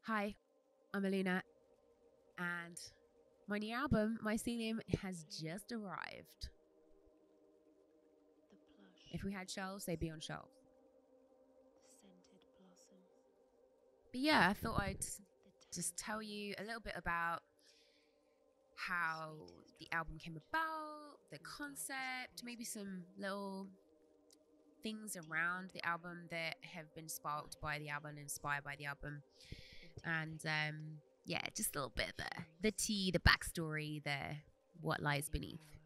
Hi, I'm Aluna, and my new album, MYCELiUM, has just arrived. The plush, If we had shelves, they'd be on shelves. the scented blossom, But yeah, I thought I'd the just tell you a little bit about how the album came about, the concept, maybe some little things around the album that have been sparked by the album, inspired by the album, and yeah, just a little bit of the tea, the backstory, the what lies beneath.